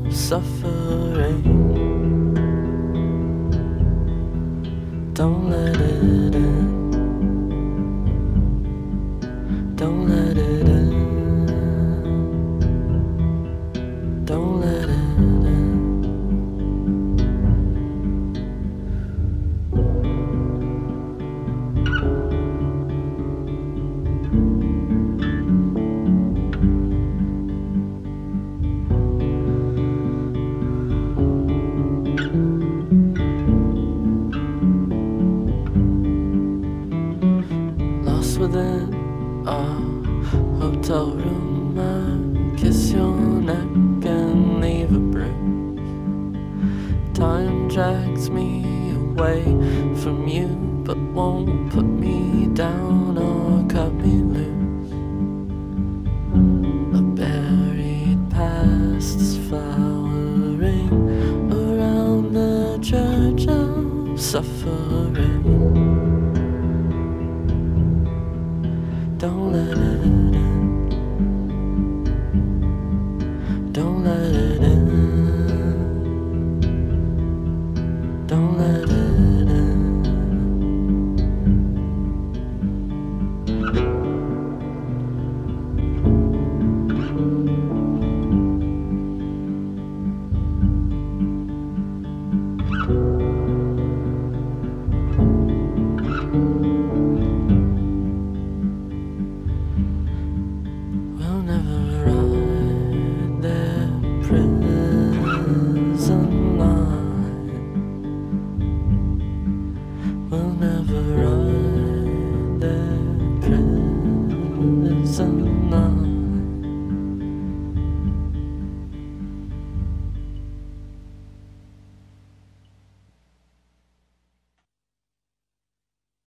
suffering. Don't let it in. Don't let it in. Don't let it in. Lost within a hotel room, I kiss your neck and leave a bruise. Time drags me away from you, but won't put me down or cut me loose. A buried past is flowering around the church of suffering.